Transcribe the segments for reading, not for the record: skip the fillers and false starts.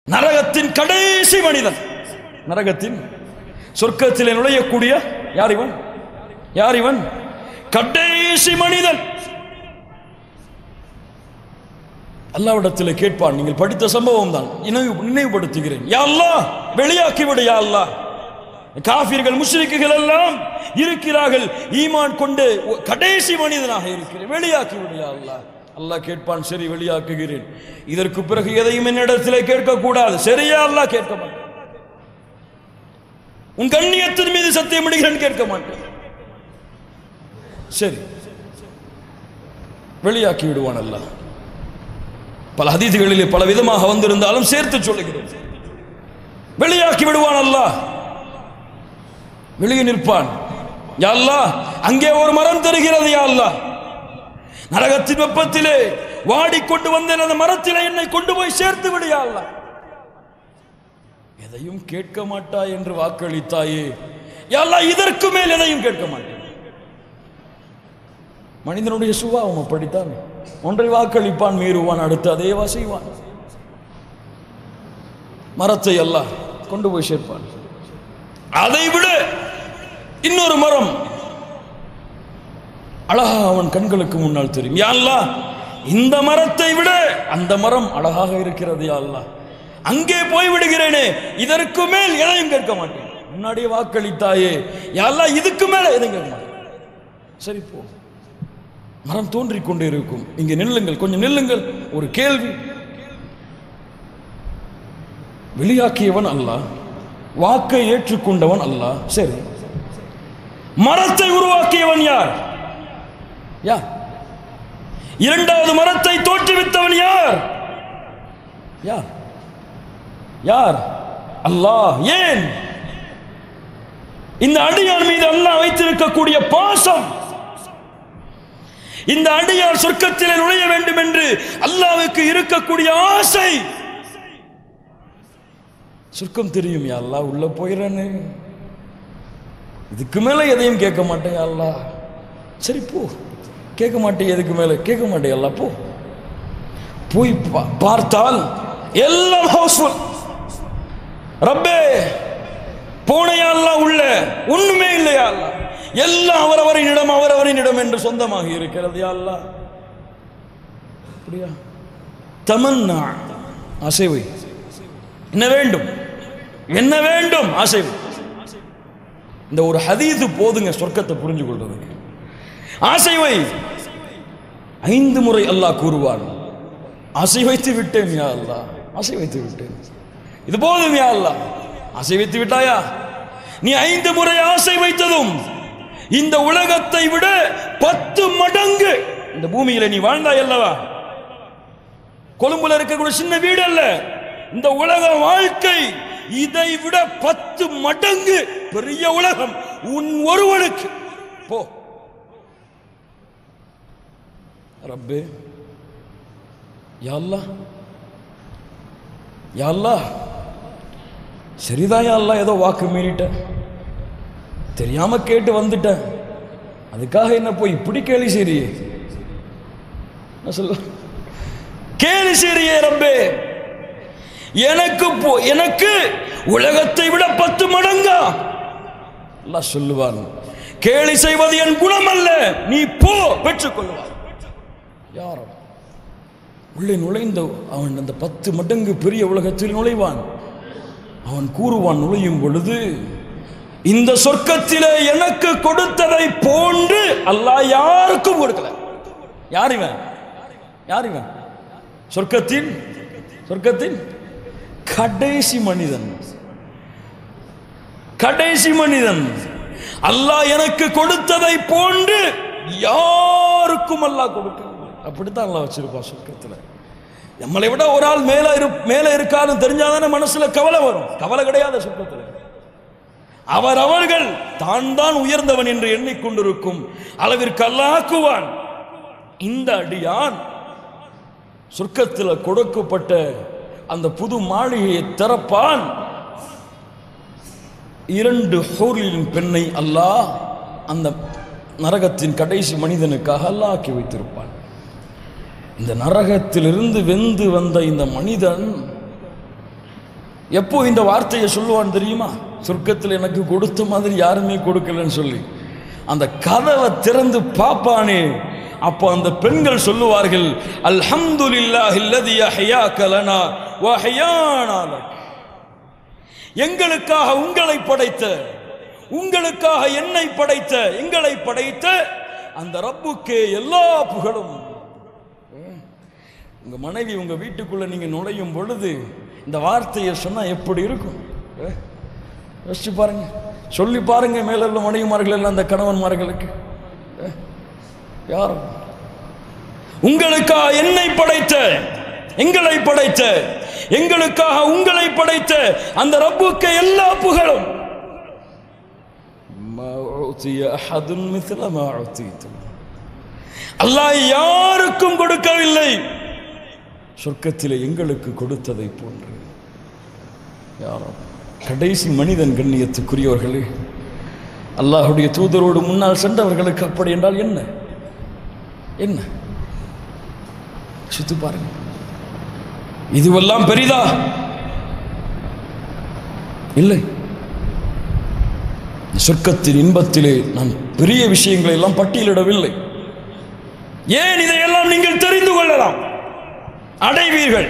நரகத்தின் கடைசி மனிதன், நரகத்தின் சொர்க்கத்தில் நுழையக்கூடிய யார் இவன்? யார் இவன்? கடைசி மனிதன். அல்லாஹ்விடத்தில் கேட்பான். நீங்கள் படித்த சம்பவம் தான், நினைவுபடுத்துகிறேன். யா அல்லாஹ், வெளியாக்கி விடு யா அல்லாஹ். காஃபிர்கள் முஷ்ரிக்குகள் எல்லாம் இருக்கிறார்கள், ஈமான் கொண்டு கடைசி மனிதனாக இருக்கிறேன், வெளியாக்கி விடு யா அல்லாஹ். அல்லாஹ் கேட்பான், சரி வெளியாக்குகிறேன். இதற்கு பிறகு எதையும் என்னிடத்தில் கேட்க கூடாது. சரியா அல்லாஹ்? கேட்க மாட்டேன். உன் கண்ணியத்தின் மீது சத்தியம் இடுகிறேன், கேட்க மாட்டேன். சரி, வெளியாக்கி விடுவான் அல்லாஹ். பல ஹதீஸ்களிலே பல விதமாக வந்திருந்தாலும் சேர்த்து சொல்லுகிறேன், வெளியாக்கி விடுவான் அல்லாஹ். வெளியே நிற்பான். யா அல்லாஹ், அங்கே ஒரு மரம் தெரிகிறது யா அல்லாஹ், நரகத்தின் வெப்பத்திலே வாடிக்கொண்டு வந்தேன், அந்த மரத்திலே என்னை கொண்டு போய் சேர்த்து விடு யா அல்லாஹ். எதையும் கேட்க மாட்டாய் என்று வாக்களித்தாயே யா அல்லாஹ், இதற்கு மேல் எதையும் கேட்க மாட்டேன். மனிதனுடைய சுபாவம் அப்படித்தான், ஒன்றை வாக்களிப்பான், மீறுவான், அடுத்து அதேவா செய்வான். மரத்தை அல்லாஹ் கொண்டு போய் சேர்ப்பான். அதை விட இன்னொரு மரம் அழகா அவன் கண்களுக்கு முன்னால் தெரியும். யா அல்லாஹ், இந்த மரத்தை விட அந்த மரம் அழகாக இருக்கிறது யா அல்லாஹ், அங்கே போய் விடுகிறேனே, இதற்கு மேல் எதையும் கேட்க மாட்டேன். முன்னாடியே வாக்களித்தாயே யா அல்லாஹ், இதுக்கு மேல எதையும் கேட்க மாட்டேன். சரி போ. மரம் தோன்றிக் கொண்டே இருக்கும். இங்கே நில்லுங்கள், கொஞ்சம் நில்லுங்கள். ஒரு கேள்வி. வெளியாக்கியவன் அல்லாஹ், வாக்கை ஏற்றுக்கொண்டவன் அல்லாஹ். சரி, மரத்தை உருவாக்கியவன் யார்? யார்? இரண்டாவது மரத்தை தோற்றுவித்தவன் யார்? யார்? யார்? அல்லாஹ். ஏன்? இந்த அடியான் மீது அல்லாஹ் வைத்திருக்கக்கூடிய பாசம், இந்த அடியார் சொர்க்கத்திலே நுழைய வேண்டும் என்று அல்லாஹ்வுக்கு இருக்கக்கூடிய ஆசை. சொர்க்கம் தெரியும் யா அல்லாஹ், உள்ள போயிறேன்னு, இதுக்கு மேல எதையும் கேட்க மாட்டேன் யா அல்லாஹ். சரி போ, கேட்க மாட்டேன், எதுக்கு மேல கேட்க மாட்டேன் அல்லாஹ், போ. போய் பார்த்தால் எல்லாம் ஹவுஸ்ஃபுல். ரப்பே, போனையா அல்லாஹ், உள்ள ஒண்ணுமே இல்லையா அல்லாஹ், எல்லாம் அவரவரின் இடம் என்று சொந்தமாக இருக்கிறது யா அல்லாஹ். அப்படியா? தமன்னா, ஆசைவை. என்ன வேண்டும்? என்ன வேண்டும்? ஆசைவை. இந்த ஒரு ஹதீஸ் போதுங்க சொர்க்கத்தை புரிஞ்சு கொள்றதுக்கு. ஆசைவை 5 முறை அல்லாஹ் கூறுவான். ஆசை வைத்து விட்டேன் யா அல்லாஹ், ஆசை வைத்து விட்டேன், இது போதும் யா அல்லாஹ். ஆசை வைத்து விட்டாயா? நீ 5 முறை ஆசை வைத்ததும் இந்த உலகத்தை விட 10 மடங்கு இந்த பூமியில நீ வாழ்ந்தாய் அல்லவா? கொழும்புல இருக்கக்கூடிய சின்ன வீடு அல்ல, இந்த உலக வாழ்க்கை இதை விட 10 மடங்கு பெரிய உலகம் உன் ஒருவனுக்கு. போ ரப்பே, யா அல்லாஹ், யா அல்லாஹ், சரிதான் யா அல்லாஹ், ஏதோ வாக்கு மீறிட்ட, தெரியாம கேட்டு வந்துட்டேன், அதுக்காக என்ன போய் இப்படி கேலி செய்றியே? சொல்ல கேலி செய்றியே ரப்பே, எனக்கு உலகத்தை விட 10 மடங்கா? அல்லாஹ் சொல்லுவான், கேலி செய்வது என் குணம் அல்ல, நீ போ, பெற்றுக்கொள்வார். யாரோ உள்ளே நுழைந்த அவன் அந்த 10 மடங்கு பெரிய உலகத்தில் நுழைவான். அவன் கூறுவான், நுழையும் பொழுது, இந்த சொர்க்கத்திலே எனக்கு கொடுத்ததை போன்று அல்லாஹ் யாருக்கும் கொடுக்கல. யார் இவன்? யார் இவன்? சொர்க்கத்தின் கடைசி மனிதன். கடைசி மனிதன். அல்லாஹ் எனக்கு கொடுத்ததை போன்று யாருக்கும் அல்லாஹ் கொடுக்க. அப்படித்தான் அல்லாஹ் வச்சிருப்பான் சொர்க்கத்தில். நம்மளை விட ஒரு ஆள் மேல இருக்காதுன்னு தெரிஞ்சாதானே மனசுல கவலை வரும். கவலை கிடையாது சொர்க்கத்தில். அவர்கள் தான் உயர்ந்தவன் என்று எண்ணிக்கொண்டிருக்கும் அளவிற்கு அல்லாஹ் ஆக்குவான். இந்த அடியான் சொர்க்கத்தில் கொடுக்கப்பட்ட அந்த புது மாளிகையை திறப்பான். 2 ஹூரின் பெண்ணை அல்லாஹ் அந்த நரகத்தின் கடைசி மனிதனுக்காக அல்லாஹ் ஆக்கி வைத்திருப்பான். இந்த நரகத்திலிருந்து வெந்து வந்த இந்த மனிதன் எப்போ இந்த வார்த்தையை சொல்லுவான்னு தெரியுமா? சொர்க்கத்தில் எனக்கு கொடுத்த மாதிரி யாருமே கொடுக்கலன்னு சொல்லி அந்த கதவை திறந்து பாப்பானே, அப்போ அந்த பெண்கள் சொல்லுவார்கள், அல்ஹம்துலில்லாஹில்லதி அஹ்யாக லனா வ அஹ்யானா லக். எங்களுக்காக உங்களை படைத்த, உங்களுக்காக என்னை படைத்த, எங்களை படைத்த அந்த ரப்புக்கே எல்லா புகழும். உங்க மனைவி உங்க வீட்டுக்குள்ள நீங்க நுழையும் பொழுது இந்த வார்த்தையை சொன்னா எப்படி இருக்கும்? யோசிச்சு பாருங்க, சொல்லி பாருங்க. மேல உள்ள மனைவிமார்கள் எல்லாம் அந்த கணவன்மார்களுக்கு, யாரும் உங்களுக்காக என்னை படைத்த, எங்களை படைத்த, எங்களுக்காக உங்களை படைத்த அந்த ரப்புக்கு எல்லா புகழும். அல்லாஹ் யாருக்கும் கொடுக்கவில்லை, சொர்க்கத்திலே எங்களுக்கு கொடுத்ததை போன்று. யாரும் கடைசி மனிதன் கண்ணியத்துக்குரியவர்களே, அல்லாஹுடைய தூதரோடு முன்னால் சென்றவர்களுக்கு அப்படி என்றால் என்ன? என்ன சுத்து பாருங்க. இதுவெல்லாம் பெரிதா? இல்லை. சொர்க்கத்தின் இன்பத்திலே நான் பெரிய விஷயங்களை எல்லாம் பட்டியலிடவில்லை. ஏன் இதையெல்லாம் நீங்கள் தெரிந்து கொள்ளலாம், அடைவீர்கள்.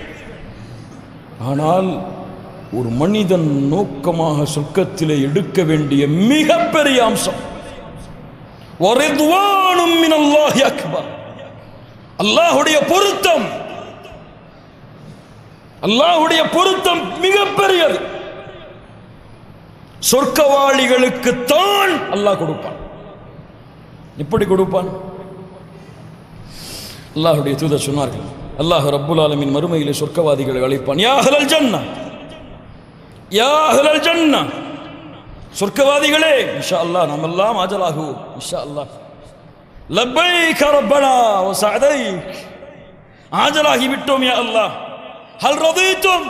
ஆனால் ஒரு மனிதன் நோக்கமாக சொர்க்கத்திலே எடுக்க வேண்டிய மிகப்பெரிய அம்சம் வரிதுவானும் மினல்லாஹி அக்பர், அல்லாஹ்வுடைய பொருத்தம். அல்லாஹ்வுடைய பொருத்தம் மிகப்பெரியது. சொர்க்கவாளிகளுக்கு தான் அல்லாஹ் கொடுப்பான். எப்படி கொடுப்பான்? அல்லாஹ்வுடைய தூதர் சொன்னார்கள், அல்லாஹ் ரப்புல் ஆலமீன் மறுமையிலே சொர்க்கவாதிகளை அழைப்பான், யா அஹ்லல் ஜன்னah, யா அஹ்லல் ஜன்னah, சொர்க்கவாதிகளே, இன்ஷா அல்லாஹ் நாம் எல்லாம் ஆஜராகுவோம், இன்ஷா அல்லாஹ். லப்பைக ரப்பனா வ சஅதைக், ஆஜராகி விட்டோம் யா அல்லாஹ். ஹல் ரதீதும்,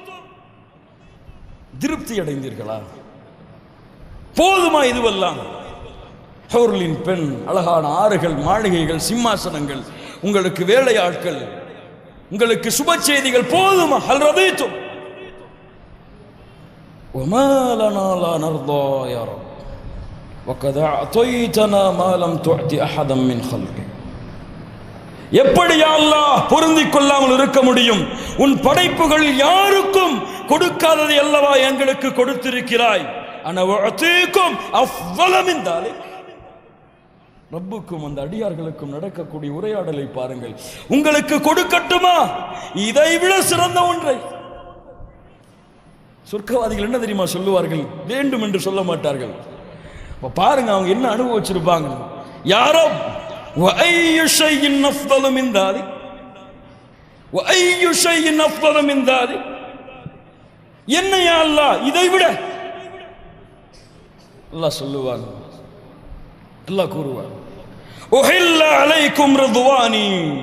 திருப்தி அடைந்தீர்களா? போதுமா இதுவெல்லாம்? ஹூர்லின் பெண், அழகான ஆறுகள், மாளிகைகள், சிம்மாசனங்கள், உங்களுக்கு வேலையாட்கள், உங்களுக்கு சுப செய்திகள், போதுமா? ஹல் ரதீதும் வமா லனா லா நர்தா யா ரப் வகத் அஅதைதனா மா லம் துஅதி அஹதம் மின் ஹல்கி. எப்படி யா அல்லாஹ் பொருந்திக் கொள்ளாமல் இருக்க முடியும்? உன் படைப்புகளில் யாருக்கும் கொடுக்காததை அல்லவா எங்களுக்கு கொடுத்திருக்கிறாய். அன உஅதீகும் அஃதல மின் தாலிக். ரப்புக்கும் அந்த அடியார்களுக்கும் நடக்கக்கூடிய உரையாடலை பாருங்கள். உங்களுக்கு கொடுக்கட்டுமா இதைவிட சிறந்த ஒன்றை? சொர்க்கவாதிகள் என்ன தெரியுமா சொல்லுவார்கள்? வேண்டும் என்று சொல்ல மாட்டார்கள். பாருங்க அவங்க என்ன அனுபவிச்சிருப்பாங்க. யாரோ وأي شيء أفضل من ذلك وأي شيء أفضل من ذلك. என்ன யா அல்லாஹ் இதை விட? அல்லாஹ் சொல்லுவான், அல்லாஹ் கூறுவான், உஹில்ல அலைக்கும் ரிதுவானி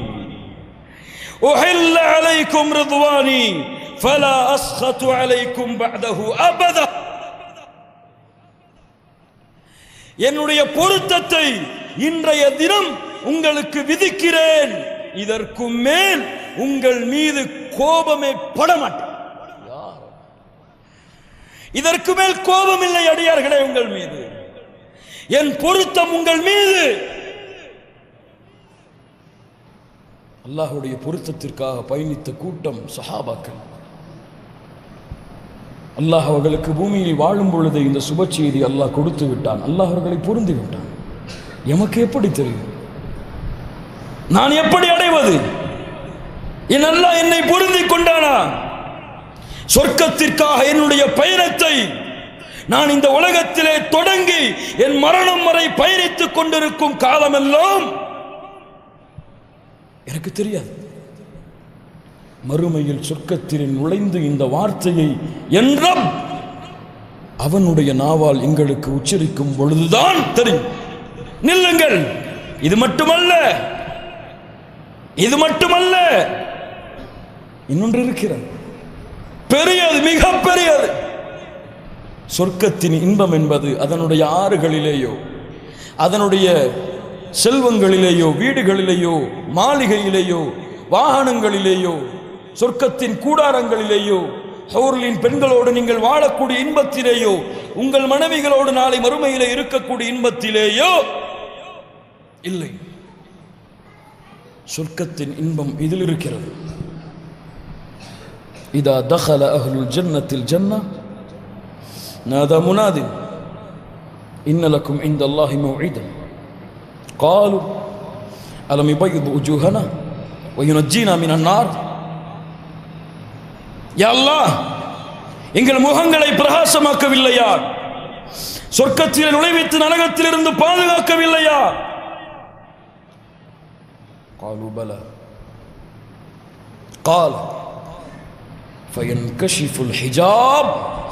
உஹில்ல அலைக்கும் ரிதுவானி ஃபலா அஸ்கது அலைக்கும் பஅதஹு அபதா. என்னுடைய பொருத்தத்தை இன்றைய தினம் உங்களுக்கு விதிக்கிறேன், இதற்கு மேல் உங்கள் மீது கோபமே படமாட்டேன். இதற்கு மேல் கோபம் இல்லை அடியார்களே உங்கள் மீது. என் பொருத்தம் உங்கள் மீது. அல்லாஹ்வுடைய பொருத்தத்திற்காக பயணித்த கூட்டம் சஹாபாக்கள். அல்லாஹ் அவர்களுக்கு பூமியில் வாழும் பொழுது இந்த சுப செய்தி அல்லாஹ் கொடுத்து விட்டான். அல்லாஹ் அவர்களை பொருந்தி விட்டான். எமக்கு எப்படி தெரியும்? நான் எப்படி அடைவது? என் அல்லாஹ் என்னை பொருந்தி கொண்டானா? சொர்க்கத்திற்காக என்னுடைய பயணத்தை நான் இந்த உலகத்திலே தொடங்கி என் மரணம் வரை பயணித்துக் கொண்டிருக்கும் காலமெல்லாம் எனக்கு தெரியாது. மறுமையில் சொர்க்கத்தில் நுழைந்து இந்த வார்த்தையை என்றும் அவனுடைய நாவால் எங்களுக்கு உச்சரிக்கும் பொழுதுதான் தெரியும். நில்லுங்கள், இது மட்டுமல்ல, இது மட்டுமல்ல, இன்னொன்று இருக்கிறது, பெரியது, மிக பெரியது. சொர்க்கத்தின் இன்பம் என்பது அதனுடைய ஆறுகளிலேயோ, அதனுடைய செல்வங்களிலேயோ, வீடுகளிலேயோ, மாளிகையிலேயோ, வாகனங்களிலேயோ, சொர்க்கத்தின் கூடாரங்களிலேயோ, ஹூர்லின் பெண்களோடு நீங்கள் வாழக்கூடிய இன்பத்திலேயோ உங்கள் மனைவிகளோடு நாளை மறுமையிலே இருக்கக்கூடிய இன்பத்திலேயோ இல்லை. சொர்க்கத்தின் இன்பம் இதில் இருக்கிறது. இதா தഖல அஹ்லுல் ஜன்னத்தில் ஜன்னah நாதா முனாதின் இன்ன லக்கும் இன்தல்லாஹி மவ்இதன் قالوا அலம் யுபய்யிது உஜூஹனா வயுனஜ்ஜீனா மினன் நார். யா அல்லாஹ், எங்கள் முகங்களை பிரகாசமாக்கவில்லையா? சொர்க்கத்தில் நுழைவித்து நரகத்திலிருந்து பாதுகாக்கவில்லையா? قالوا بلى قال فينكشف الحجاب.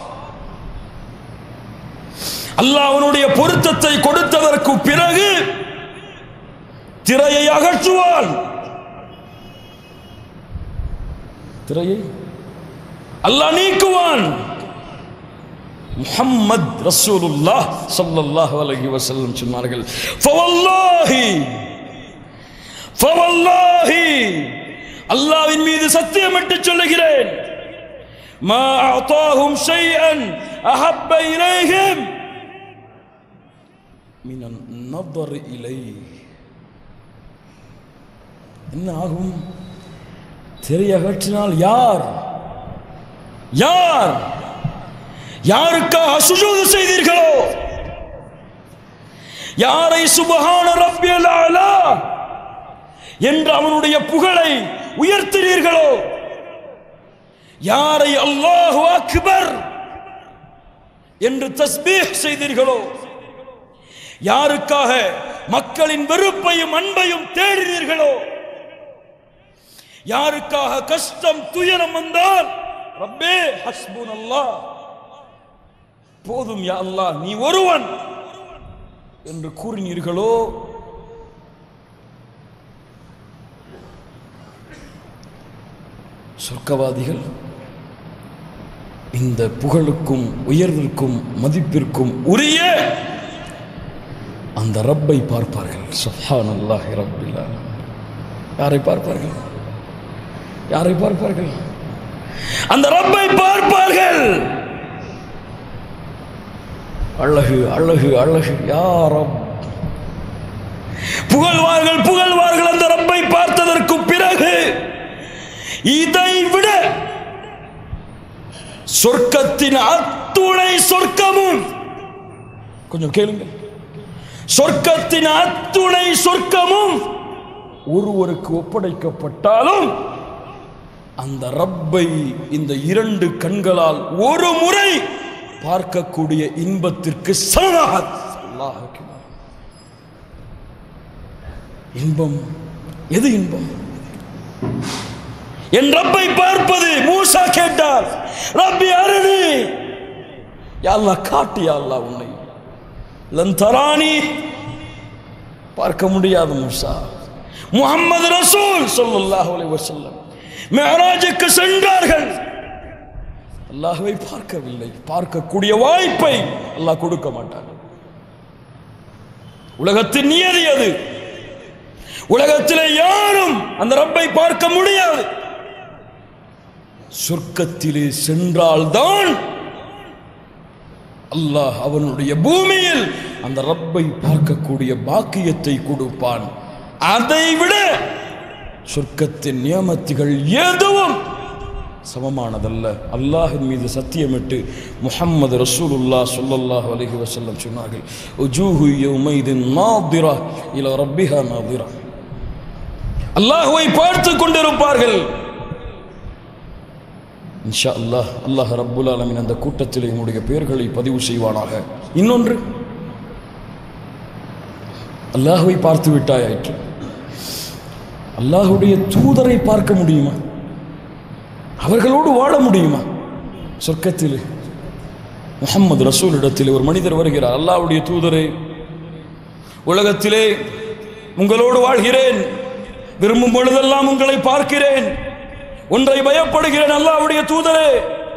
அல்லாஹ் அவனுடைய பொருத்தத்தை கொடுத்ததற்கு பிறகு திரையை அகற்றுவான். திரையை அல்லாஹ் நீக்குவான். முஹம்மது ரசூலுல்லாஹ் ஸல்லல்லாஹு அலைஹி வஸல்லம் சொன்னார்கள், ஃபவல்லாஹி அல்லாஹ்வின் மீது சத்தியமிட்டு சொல்லுகிறேன், மா அஅதாஹும் ஷைஅன் அஹப்ப இலைஹிம் மினன் நظர் இலைஹி. என்ன ஆகும்? திரையகற்றினால் யார் யார் யாருக்காக சுஜூது செய்தீர்களோ, யாரை சுப்ஹான ரப்பியல் அலா என்று அவனுடைய புகழை உயர்த்தினீர்களோ, யாரை அல்லாஹு அக்பர் என்று தஸ்பீஹ் செய்தீர்களோ, யாருக்காக மக்களின் வெறுப்பையும் அன்பையும் தேடினீர்களோ, யாருக்காக கஷ்டம் துயரம் வந்தால் ரப்பே ஹஸ்புனல்லாஹ், போதும் யா அல்லாஹ் நீ ஒருவன் என்று கூறினீர்களோ, சொர்க்கவாதிகள் இந்த புகழுக்கும் உயர்விற்கும் மதிப்பிற்கும் உரிய அந்த ரப்பை பார்ப்பார்கள். சுப்ஹானல்லாஹி ரப்பில் ஆலமீன். யாரை பார்ப்பார்கள்? யாரை பார்ப்பார்கள்? அந்த ரப்பை பார்ப்பார்கள். அழகு அழகு அழகு. யா ரப், புகழ்வார்கள் புகழ்வார்கள் அந்த ரப்பை பார்த்ததற்கு பிறகு. இதை விட சொர்க்கத்தின் அத்துணை சொர்க்கமும், கொஞ்சம் கேளுங்க, சொர்க்கத்தின் அத்துணை சொர்க்கமும் ஒருவருக்கு ஒப்படைக்கப்பட்டாலும் அந்த ரப்பை இந்த இரண்டு கண்களால் ஒரு முறை பார்க்கக்கூடிய இன்பத்திற்கு சமமாக. அல்லாஹ் அக்பர். இன்பம் எது? இன்பம் என் ரப்பை பார்ப்பது. மூசா கேட்டார், ரப்பி அருணி, யா அல்லாஹ் காட்டு, யா அல்லாஹ் உன்னை. லன் தரானி, பார்க்க முடியாது மூசா. முஹம்மது ரசூல் ஸல்லல்லாஹு அலைஹி வஸல்லம் மிஅராஜுக்கு சென்றார்கள், அல்லாஹ்வை பார்க்கவில்லை. பார்க்கக்கூடிய வாய்ப்பை அல்லாஹ் கொடுக்க மாட்டார். உலகத்தின் நியதி அது. உலகத்திலே யாரும் அந்த ரப்பை பார்க்க முடியாது. சொர்க்கத்திலே சென்றால்தான் அல்லாஹ் அவனுடைய பூமியில் அந்த ரப்பை பார்க்கக்கூடிய பாக்கியத்தை கொடுப்பான். அதைவிட சொர்க்கத்தின் நியமத்துகள் எதுவும் சமமானதல்ல. அல்லாஹின் மீது சத்தியமிட்டு முஹம்மது ரசூலுல்லாஹ் ஸல்லல்லாஹு அலைஹி வஸல்லம் சொன்னார்கள், உஜூஹு யௌமைதின் நாதிரா இலா ரப்பிஹா நாதிரா. அல்லாஹ்வை பார்த்து கொண்டிருப்பார்கள். இன்ஷா அல்லாஹ், அல்லாஹ் ரப்புல் ஆலமீன் அந்த கூட்டத்தில் என்னுடைய பெயர்களை பதிவு செய்வானாக. இன்னொன்று, அல்லாஹ்வை பார்த்து விட்டாயிற்று, அல்லாஹ்வுடைய தூதரை பார்க்க முடியுமா? அவர்களோடு வாழ முடியுமா? சொர்க்கத்தில் முஹம்மது ரசூலிடத்தில் ஒரு மனிதர் வருகிறார், அல்லாஹ்வுடைய தூதரே, உலகத்திலே உங்களோடு வாழ்கிறேன், விரும்பும் பொழுதெல்லாம் உங்களை பார்க்கிறேன், ஒன்றை பயப்படுகிறேன் அல்லாஹ்வுடைய தூதரே,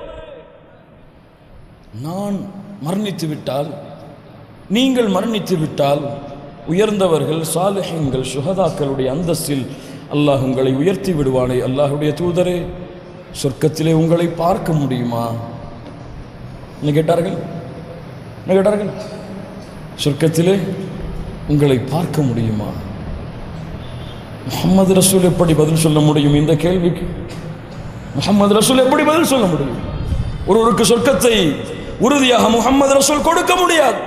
நான் மரணித்து விட்டால், நீங்கள் மரணித்து விட்டால் உயர்ந்தவர்கள் சாலிஹீன்கள் சுஹதாக்களுடைய அந்தஸ்தில் அல்லாஹ் உங்களை உயர்த்தி விடுவானே, அல்லாஹ்வுடைய தூதரே, சொர்க்கத்திலே உங்களை பார்க்க முடியுமா என்ன கேட்டார்கள்? என்ன கேட்டார்கள்? சொர்க்கத்திலே உங்களை பார்க்க முடியுமா? முஹம்மது ரசூல் எப்படி பதில் சொல்ல முடியும் இந்த கேள்விக்கு? முஹம்மது ரசூல் எப்படி பதில் சொல்ல முடியும்? ஒருவருக்கு சொர்க்கத்தை உறுதியாக முஹம்மது ரசூல் கொடுக்க முடியாது.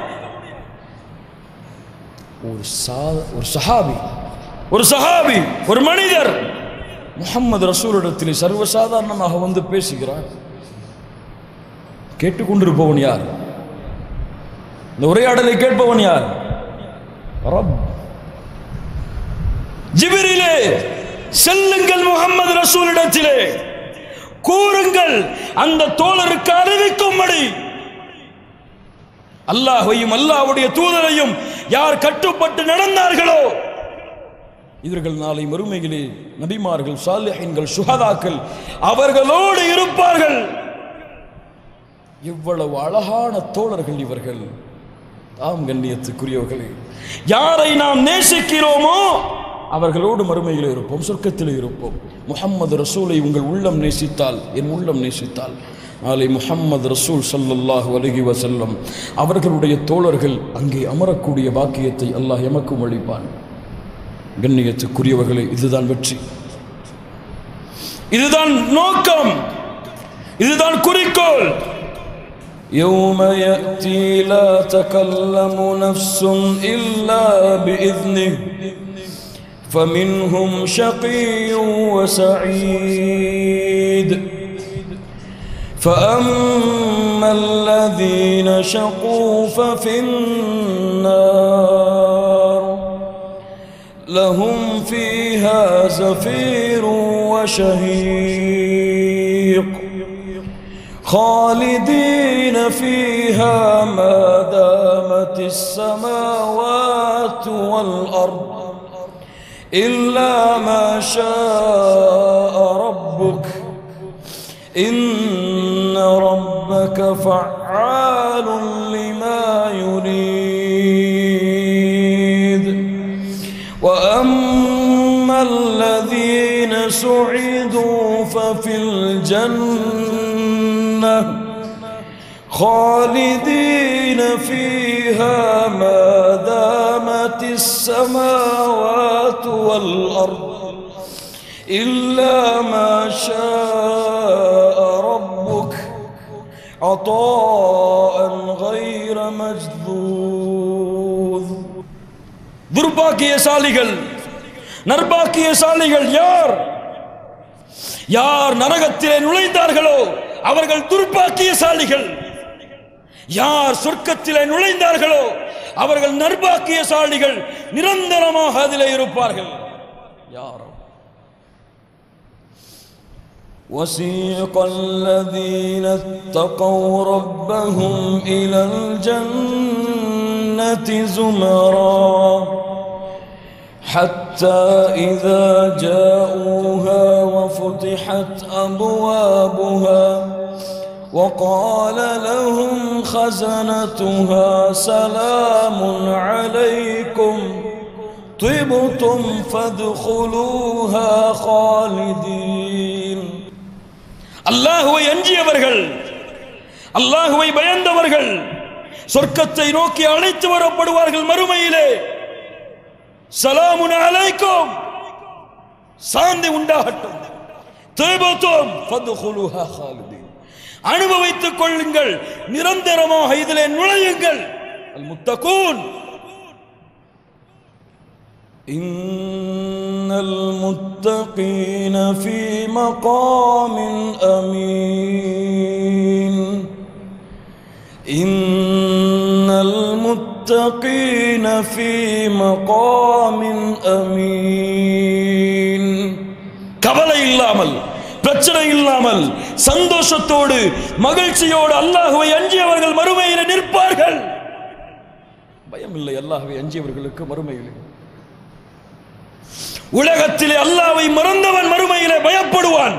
ஒரு சஹாபி ஒரு மனிதர் முஹம்மது ரசூலிடத்திலே சர்வசாதாரணமாக வந்து பேசுகிறார். கேட்டுக்கொண்டிருப்பவன் யார்? இந்த உரையாடலை கேட்பவன் யார்? ரப். ஜிப்ரீலே, செல்லுங்கள் முஹம்மது ரசூலிடத்திலே, கூறுங்கள் அந்த தோழருக்கு அறிவிக்கும்படி அல்லாஹ்வையும் அல்லாஹ்வுடைய தூதரையும் யார் கட்டுப்பட்டு நடந்தார்களோ இவர்கள் நாளை மறுமையிலே நபிமார்கள், சாலிஹீன்கள், சுஹதாக்கள் அவர்களோடு இருப்பார்கள். எவ்வளவு அழகான தோழர்கள் இவர்கள்! தாம் கண்ணியத்துக்குரியவர்களே, யாரை நாம் நேசிக்கிறோமோ அவர்களோடு மறுமையில் இருப்போம், சொர்க்கத்தில் இருப்போம். முஹம்மது ரசூலை உங்கள் உள்ளம் நேசித்தால், என் உள்ளம் நேசித்தால், நாளை முஹம்மது ரசூல் ஸல்லல்லாஹு அலைஹி வஸல்லம் அவர்களுடைய தோழர்கள் அங்கே அமரக்கூடிய பாக்கியத்தை அல்லாஹ் எமக்கும் அளிப்பான். கண்ணியத்துக்குரியவர்களே, இதுதான் வெற்றி, இதுதான் நோக்கம், இதுதான் குறிக்கோள். يوم يأتي لا تكلم نفس إلا بإذنه فمنهم شقي وسعيد فأما الذين شقوا ففي النار لهم فيها زفير وشهيق خالدين فيها ما دامت السماوات والأرض إلا ما شاء ربك إن ربك فعال لما يريد وأما الذين سعدوا ففي الجنة خالدين فيها ما دامت السماوات والأرض إلا ما شاء ربك عطاء غير مجذوذ. துர்பாக்கியசாலிகள், நற்பாக்கியசாலிகள் யார்? யார் நரகத்திலே நுழைந்தார்களோ அவர்கள் துர்பாக்கியசாலிகள். யார் சொர்க்கத்திலே நுழைந்தார்களோ அவர்கள் நற்பாக்கியசாலிகள், நிரந்தரமாக அதிலே இருப்பார்கள். யார்? وسيق الذين اتقوا ربهم إلى الجنة زمرا حتى إذا جاءوها وفتحت أبوابها وقال لهم خزنتها سلام عليكم طبتم فادخلوها خالدين. அல்லாஹ்வை அஞ்சியவர்கள், அல்லாஹ்வை பயந்தவர்கள் சொர்க்கத்தை நோக்கி அழைத்து வரப்படுவார்கள். மறுமையிலே சலாமுன் அலைக்கும், சாந்தி உண்டாகட்டும், திபதும் ஃபத்குலுஹா காலிதீன், அனுபவித்துக் கொள்ளுங்கள், நிரந்தரமாக இதிலே நுழையுங்கள். அல் முத்தகூன் இன்னல் முத்தகீன ஃபீ மகாமின் அமீன் இன்னல் முத்தகீன ஃபீ மகாமின் அமீன். கவலை இல்லாமல், பிரச்சனை இல்லாமல், சந்தோஷத்தோடு மகிழ்ச்சியோடு அல்லாஹ்வை அஞ்சியவர்கள் மறுமையிலே நிற்பார்கள். பயம் இல்லை அல்லாஹ்வை அஞ்சியவர்களுக்கு மறுமையிலே. உலகத்திலே அல்லாஹ்வை மறந்தவன் மறுமையிலே பயப்படுவான்.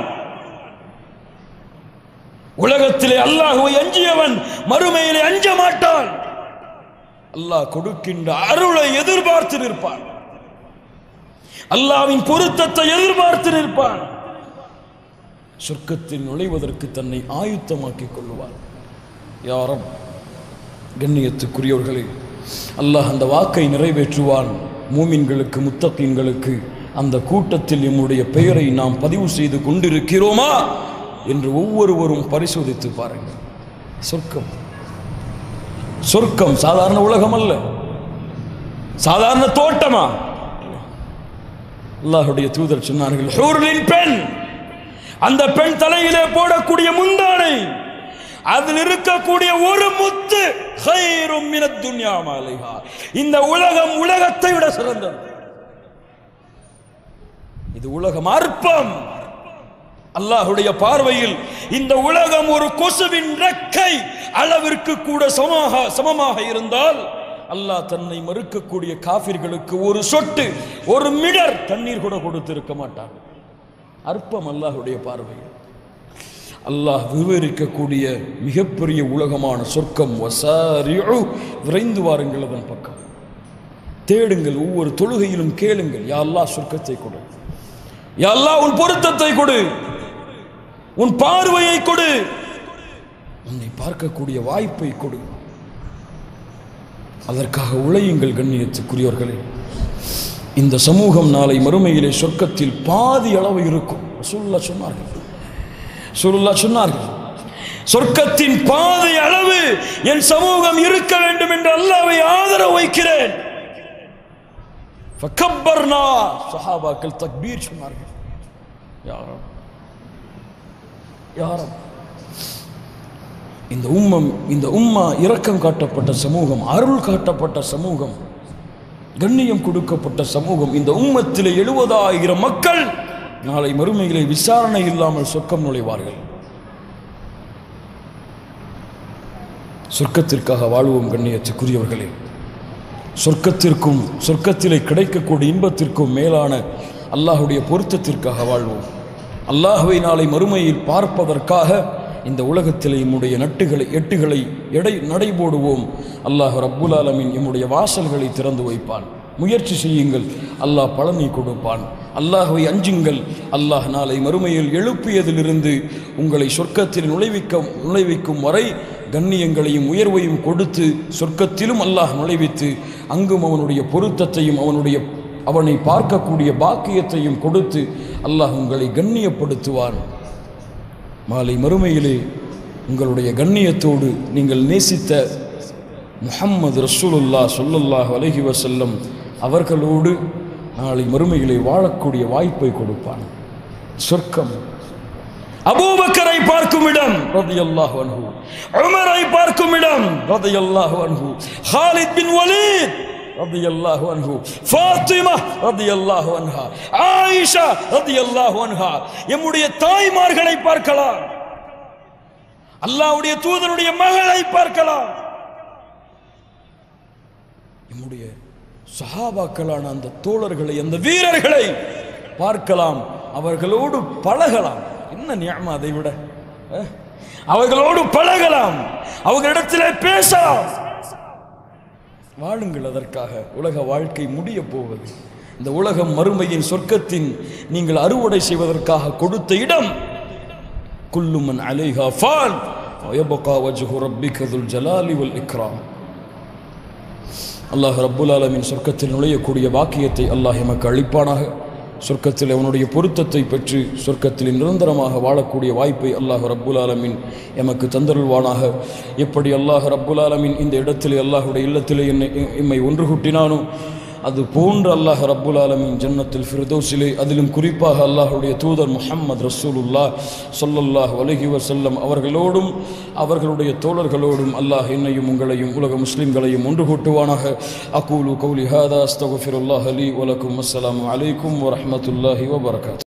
உலகத்திலே அல்லாஹ்வை அஞ்சியவன் மறுமையிலே அஞ்ச மாட்டான். அல்லாஹ் கொடுக்கின்ற அருளை எதிர்பார்த்து நிற்பான், அல்லாஹ்வின் பொருத்தத்தை எதிர்பார்த்து நிற்பான். சொர்க்கத்தில் நுழைவதற்கு தன்னை ஆயுத்தமாக்கிக் கொள்ளுவார். யா ரப், கண்ணியத்துக்குரியவர்களே, அல்லாஹ் அந்த வாக்கை நிறைவேற்றுவான். மூமின்களுக்கு, முத்தகீன்களுக்கு அந்த கூட்டத்தில் நம்முடைய பெயரை நாம் பதிவு செய்து கொண்டிருக்கிறோமா என்று ஒவ்வொருவரும் பரிசோதித்து பாருங்கள். சொர்க்கம், சொர்க்கம் சாதாரண உலகம் அல்ல, சாதாரண தோட்டமா? அல்லாஹ்வுடைய தூதர் சொன்னார்கள், ஹூர்லின் பெண், அந்த பெண் தலையிலே போடக்கூடிய முந்தானை, அதில் இருக்கக்கூடிய ஒரு முத்து கைரும் மினத் துன்யா மா அலைஹா, இந்த உலகம் உலகத்தை விட சிறந்தது. இது உலகம் அற்பம். அல்லாஹ்வுடைய பார்வையில் இந்த உலகம் ஒரு கொசுவின் ரெக்கை அளவிற்கு கூட சமமாக இருந்தால் அல்லாஹ் தன்னை மறுக்கக்கூடிய காஃபிர்களுக்கு ஒரு சொட்டு, ஒரு மிடர் தண்ணீர் கூட கொடுத்திருக்க மாட்டான். அற்பம் அல்லாஹ்வுடைய பார்வையில். அல்லாஹ் விவரிக்கக்கூடிய மிகப்பெரிய உலகமான சொர்க்கம். வசாரிஉ, விரைந்து வாருங்கள் அதன் பக்கம், தேடுங்கள், ஒவ்வொரு தொழுகையிலும் கேளுங்கள், யா அல்லாஹ் சொர்க்கத்தை கொடு, யா அல்லாஹ் உன் பொருத்தத்தை கொடு, உன் பார்வையை கொடு, உன்னை பார்க்கக்கூடிய வாய்ப்பை கொடு. அதற்காக உழையுங்கள் கண்ணியத்துக்குரியவர்களே. இந்த சமூகம் நாளை மறுமையிலே சொர்க்கத்தில் பாதி அளவு இருக்கும். ரசூலுல்லாஹ் சொன்னார்கள், சொர்க்கத்தின் பாதி அளவு என் சமூகம் இருக்க வேண்டும் என்று அல்லாஹ்வை ஆதரவு வைக்கிறேன். ஃபகப்பர்னா, சஹாபாக்கள் தக்பீர் சொன்னார்கள். யா ரப், யா ரப், இந்த உம்மா இரக்கம் காட்டப்பட்ட சமூகம், அருள் காட்டப்பட்ட சமூகம், கண்ணியம் கொடுக்கப்பட்ட சமூகம். இந்த உம்மத்திலே 70,000 மக்கள் நாளை மறுமையிலே விசாரணை இல்லாமல் சொர்க்கம் நுழைவார்கள். சொர்க்கத்திற்காக வாழ்வோம் கண்ணியத்துக்குரியவர்களே. சொர்க்கத்திற்கும் சொர்க்கத்திலே கிடைக்கக்கூடிய இன்பத்திற்கும் மேலான அல்லாஹ்வுடைய பொருத்தத்திற்காக வாழ்வோம். அல்லாஹ்வை நாளை மறுமையில் பார்ப்பதற்காக இந்த உலகத்திலே நம்முடைய எட்டுகளை நடைபோடுவோம். அல்லாஹ் ரப்புல் ஆலமீன் நம்முடைய வாசல்களை திறந்து வைப்பான். முயற்சி செய்யுங்கள், அல்லாஹ் பலனை கொடுப்பான். அல்லாஹ்வை அஞ்சுங்கள். அல்லாஹ் நாளை மறுமையில் எழுப்பியதிலிருந்து உங்களை சொர்க்கத்தில் நுழைவிக்கும் வரை கண்ணியங்களையும் உயர்வையும் கொடுத்து சொர்க்கத்திலும் அல்லாஹ் நுழைவித்து அங்கும் அவனுடைய பொருத்தத்தையும் அவனை பார்க்கக்கூடிய பாக்கியத்தையும் கொடுத்து அல்லாஹ் உங்களை கண்ணியப்படுத்துவான். மாலை மறுமையிலே உங்களுடைய கண்ணியத்தோடு நீங்கள் நேசித்த முஹம்மது ரசூலுல்லாஹ் ஸல்லல்லாஹு அலைஹி வஸல்லம் அவர்களோடு நாளை மறுமையிலே வாழக்கூடிய வாய்ப்பை கொடுப்பான். சொர்க்கம் அபூபக்கரை பார்க்கும் இடம் ரலியல்லாஹு அன்ஹு, உமரை பார்க்கும் இடம் ரலியல்லாஹு அன்ஹு, ஹாலித் பின் வலீத் ரலியல்லாஹு அன்ஹு, ஃபாத்திமா ரலியல்லாஹு அன்ஹா, ஆயிஷா ரலியல்லாஹு அன்ஹா, நம்முடைய தாய்மார்களை பார்க்கலாம், அல்லாஹ்வுடைய தூதருடைய மகளை பார்க்கலாம், நம்முடைய சஹாபாக்களான அந்த தோழர்களை, அந்த வீரர்களை பார்க்கலாம், அவர்களோடு பழகலாம். என்ன நியமா அதை விட? அவர்களோடு பழகலாம், அவர்களிடத்திலே பேசலாம். வாழுங்கள் அதற்காக. உலக வாழ்க்கை முடிய போவது. இந்த உலகம் மறுமையின் சொர்க்கத்தின் நீங்கள் அறுவடை செய்வதற்காக கொடுத்த இடம். குல்லு மன் அலைஹா ஃபான் வ யப்கா வஜ்ஹு ரப்பிக துல் ஜலாலி வல் இக்ராம். அல்லாஹ் ரப்புல் ஆலமீன் சொர்க்கத்தில் நுழையக்கூடிய பாக்கியத்தை அல்லாஹ் எமக்கு அளிப்பானாக. சொர்க்கத்தில் அவனுடைய பொருத்தத்தை பெற்று சொர்க்கத்தில் நிரந்தரமாக வாழக்கூடிய வாய்ப்பை அல்லாஹ் ரப்புல் ஆலமீன் எமக்கு தந்தருள்வானாக. எப்படி அல்லாஹ் ரப்புல் ஆலமீன் இந்த இடத்திலே அல்லாஹுடைய இல்லத்திலே எம்மை ஒன்று கூட்டினானோ அது போன்று அல்லாஹ் ரப்புல் ஆலமீன் ஜன்னத்துல் ஃபிர்தௌஸிலே, அதிலும் குறிப்பாக அல்லாஹுடைய தூதர் முஹம்மது ரசூலுல்லாஹ் ஸல்லல்லாஹு அலைஹி வஸல்லம் அவர்களோடும் அவர்களுடைய தோழர்களோடும் அல்லாஹ் என்னையும் உங்களையும் உலக முஸ்லிம்களையும் ஒன்று கூட்டுவானாக. அகூலு கௌலி ஹாதா அஸ்தக்ஃபிருல்லாஹ லீ வ லக்கும். அஸ்ஸலாமு அலைக்கும் வ ரஹ்மத்துல்லாஹி வ பரகாத்துஹு.